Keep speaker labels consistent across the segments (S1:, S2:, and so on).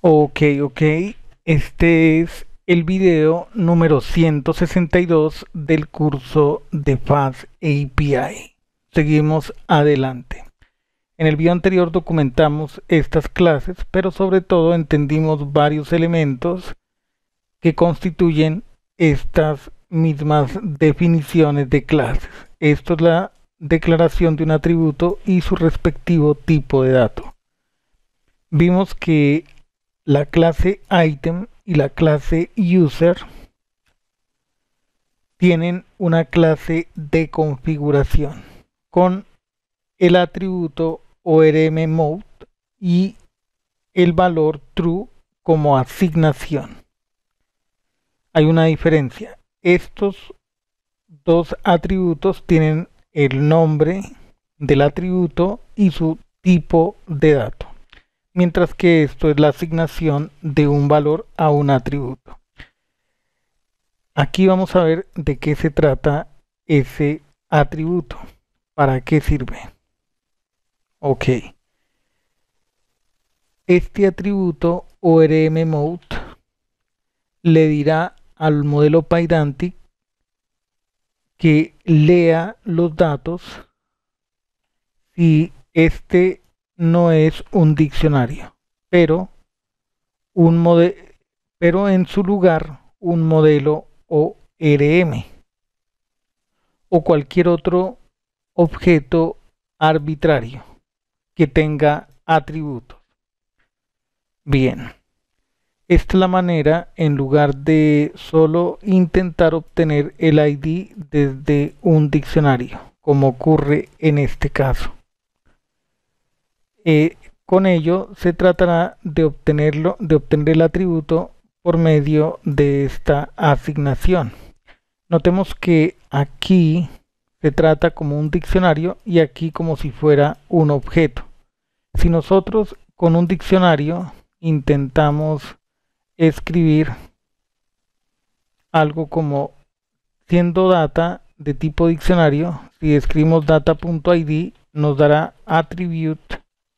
S1: Ok. Este es el video número 162 del curso de Fast API. Seguimos adelante. En el video anterior documentamos estas clases, pero sobre todo entendimos varios elementos que constituyen estas mismas definiciones de clases. Esto es la declaración de un atributo y su respectivo tipo de dato. Vimos que la clase item y la clase user tienen una clase de configuración con el atributo ORMMode y el valor true como asignación. Hay una diferencia. Estos dos atributos tienen el nombre del atributo y su tipo de dato, mientras que esto es la asignación de un valor a un atributo. Aquí vamos a ver de qué se trata ese atributo, para qué sirve. Ok. Este atributo ORMMode le dirá al modelo Pydantic que lea los datos si este no es un diccionario, pero en su lugar un modelo ORM o cualquier otro objeto arbitrario que tenga atributos. Bien, esta es la manera, en lugar de solo intentar obtener el ID desde un diccionario, como ocurre en este caso. Con ello se tratará de obtener el atributo por medio de esta asignación. Notemos que aquí se trata como un diccionario y aquí como si fuera un objeto. Si nosotros con un diccionario intentamos escribir algo como siendo data de tipo diccionario, si escribimos data.id nos dará attribute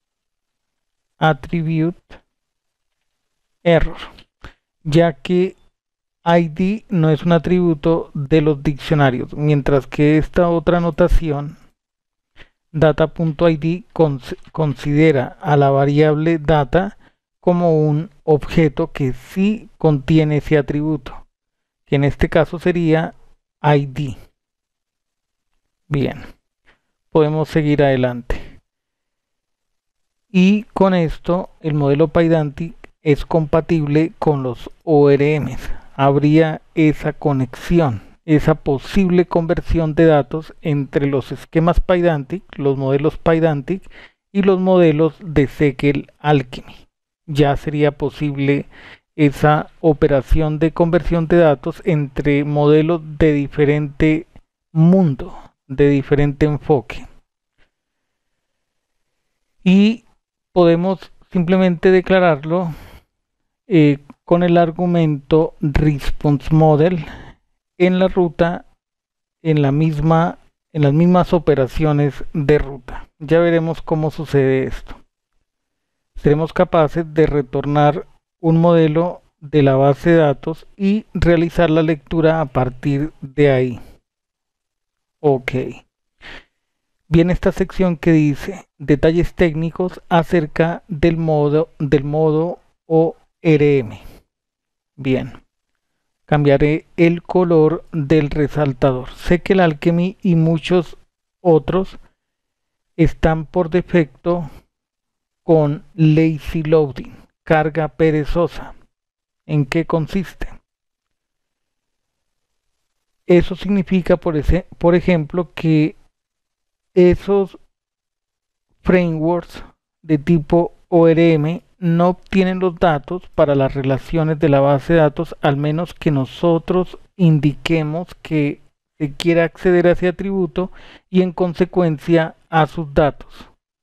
S1: error, ya que ID no es un atributo de los diccionarios, mientras que esta otra notación data.id considera a la variable data como un objeto que sí contiene ese atributo, que en este caso sería ID. Bien, podemos seguir adelante. Y con esto el modelo Pydantic es compatible con los ORMs. Habría esa conexión, esa posible conversión de datos entre los esquemas Pydantic, los modelos Pydantic y los modelos de Sequel-Alchemy. Ya sería posible esa operación de conversión de datos entre modelos de diferente mundo, de diferente enfoque. Y podemos simplemente declararlo con el argumento response model en la ruta, en las mismas operaciones de ruta. Ya veremos cómo sucede esto. Seremos capaces de retornar un modelo de la base de datos y realizar la lectura a partir de ahí. Ok. Viene esta sección que dice detalles técnicos acerca del modo ORM. Bien, cambiaré el color del resaltador. Sé que el Alchemy y muchos otros están por defecto con lazy loading, carga perezosa. ¿En qué consiste? Eso significa, por ejemplo, que esos frameworks de tipo ORM no obtienen los datos para las relaciones de la base de datos, al menos que nosotros indiquemos que se quiere acceder a ese atributo y en consecuencia a sus datos.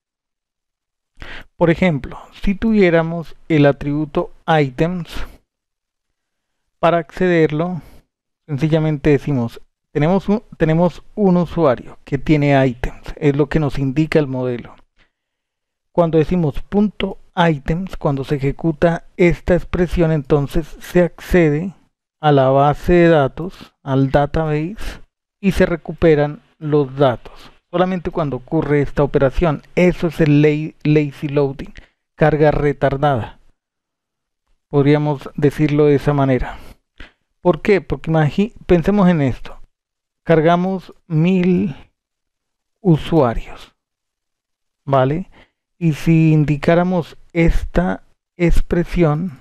S1: Por ejemplo, si tuviéramos el atributo items, para accederlo sencillamente decimos tenemos un usuario que tiene items, es lo que nos indica el modelo. Cuando decimos items, cuando se ejecuta esta expresión, entonces se accede a la base de datos, al database, y se recuperan los datos. Solamente cuando ocurre esta operación. Eso es el lazy loading, carga retardada. Podríamos decirlo de esa manera. ¿Por qué? Porque pensemos en esto. Cargamos 1000 usuarios, ¿vale? Y si indicáramos esta expresión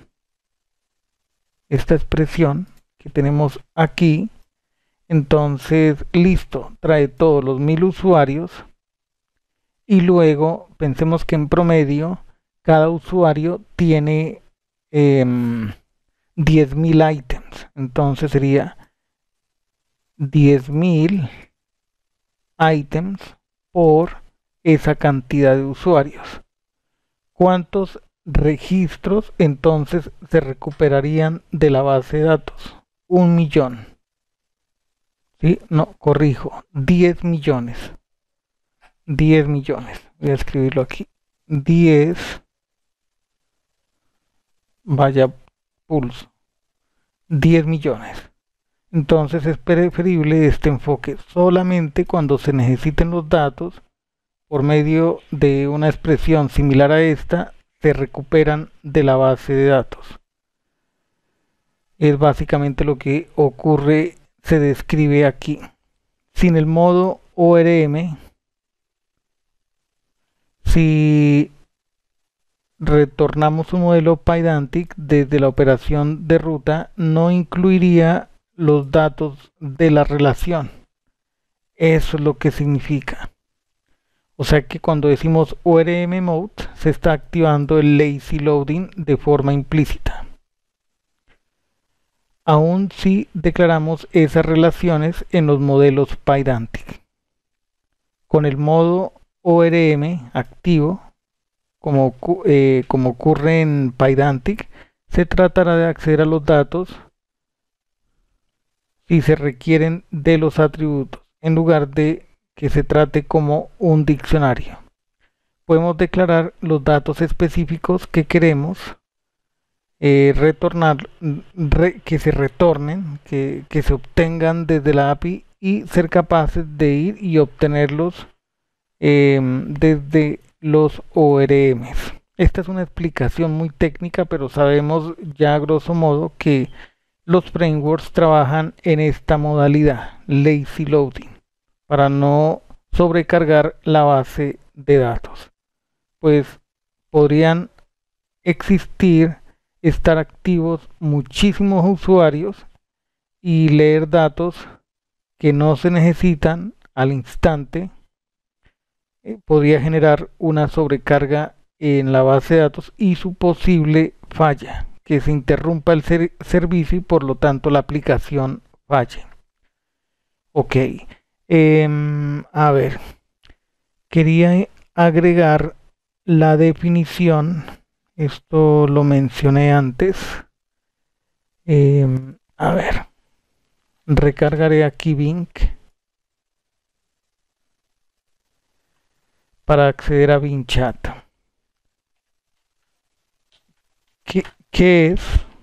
S1: que tenemos aquí, entonces listo, trae todos los 1000 usuarios y luego pensemos que en promedio cada usuario tiene 10.000 items, entonces sería 10.000 items por esa cantidad de usuarios. ¿Cuántos registros entonces se recuperarían de la base de datos? 1.000.000. ¿Sí? No, corrijo, 10 millones. 10 millones. Voy a escribirlo aquí. 10. Vaya pulso. 10 millones. Entonces es preferible este enfoque solamente cuando se necesiten los datos por medio de una expresión similar a esta, se recuperan de la base de datos. Es básicamente lo que ocurre, se describe aquí. Sin el modo ORM, si retornamos un modelo Pydantic desde la operación de ruta, no incluiría los datos de la relación. Eso es lo que significa. O sea que cuando decimos ORM mode, se está activando el lazy loading de forma implícita. Aún si declaramos esas relaciones en los modelos Pydantic. Con el modo ORM activo, como ocurre en Pydantic, se tratará de acceder a los datos si se requieren de los atributos, en lugar de que se trate como un diccionario. Podemos declarar los datos específicos que queremos retornar, que se retornen, que se obtengan desde la API y ser capaces de ir y obtenerlos desde los ORMs. Esta es una explicación muy técnica, pero sabemos ya a grosso modo que los frameworks trabajan en esta modalidad, lazy loading, para no sobrecargar la base de datos. Pues podrían estar activos muchísimos usuarios y leer datos que no se necesitan al instante. Podría generar una sobrecarga en la base de datos y su posible falla, que se interrumpa el servicio y por lo tanto la aplicación falle. Ok. A ver, quería agregar la definición, esto lo mencioné antes. A ver, recargaré aquí Bing para acceder a Bing Chat. ¿Qué es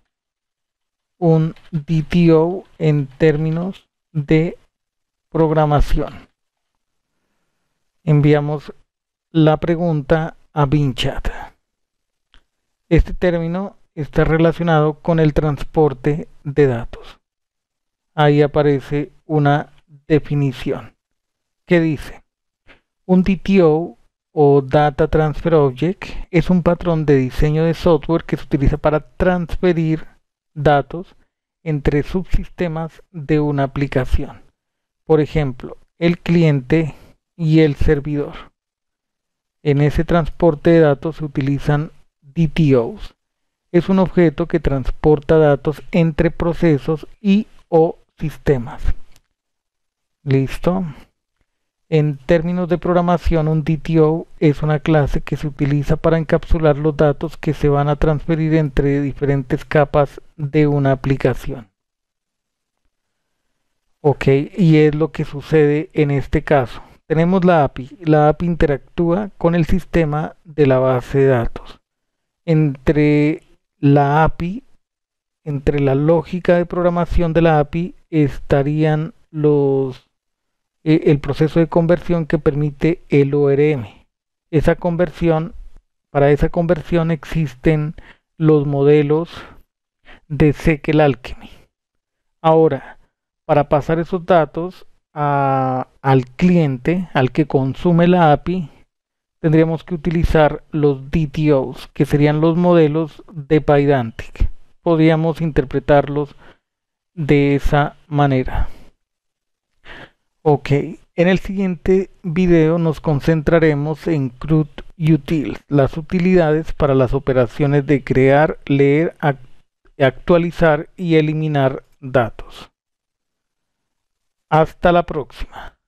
S1: un DTO en términos de programación? Enviamos la pregunta a Bing Chat. Este término está relacionado con el transporte de datos. Ahí aparece una definición que dice: un DTO o Data Transfer Object es un patrón de diseño de software que se utiliza para transferir datos entre subsistemas de una aplicación. Por ejemplo, el cliente y el servidor. En ese transporte de datos se utilizan DTOs. Es un objeto que transporta datos entre procesos y o sistemas. ¿Listo? En términos de programación, un DTO es una clase que se utiliza para encapsular los datos que se van a transferir entre diferentes capas de una aplicación. Ok, y es lo que sucede en este caso. Tenemos la API. La API interactúa con el sistema de la base de datos. Entre la API, entre la lógica de programación de la API estarían el proceso de conversión que permite el ORM. Esa conversión, para esa conversión existen los modelos de SQL-Alchemy. Ahora, para pasar esos datos al cliente, al que consume la API, tendríamos que utilizar los DTOs, que serían los modelos de Pydantic. Podríamos interpretarlos de esa manera. Ok, en el siguiente video nos concentraremos en CRUD Utils, las utilidades para las operaciones de crear, leer, actualizar y eliminar datos. Hasta la próxima.